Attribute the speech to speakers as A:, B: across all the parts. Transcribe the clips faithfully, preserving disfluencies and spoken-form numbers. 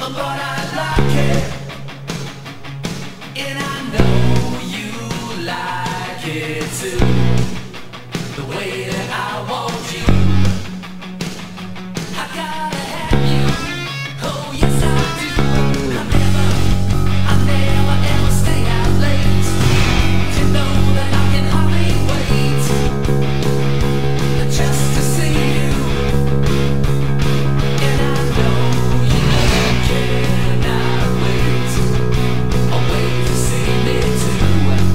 A: but I like it, and I know you like it too. The way that I want you, I gotta have you. Oh yes I do. I never, I never ever stay out late. You know that I can hardly wait just to see you, and I know you cannot wait. I'll wait to see me too.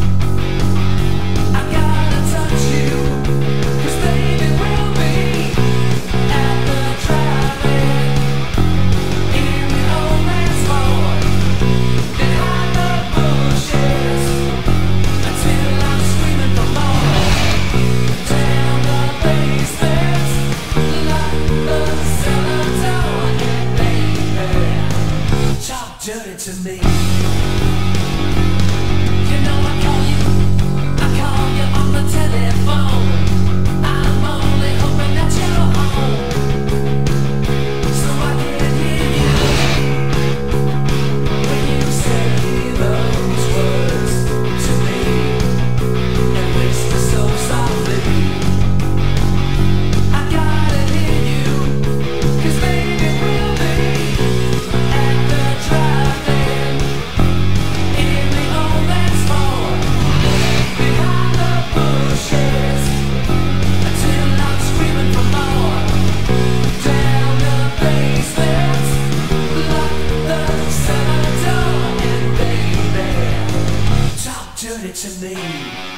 A: I gotta touch you, 'cause baby we'll be at the drive-in in the old man's Ford, behind the bushes, until I'm screaming for more. Down the basement, lock the cellar door, and baby, talk dirty to me. You know I call you, I call you on the telephone. I'm only hoping that you're home, so I can hear you when you say those words to me, and whisper so softly. I gotta hear you, 'cause baby we'll be at the drive-in in the old man's Ford, behind the bushes, until I'm screaming for more. Down the basement, lock the cellar door, and baby, talk dirty to me.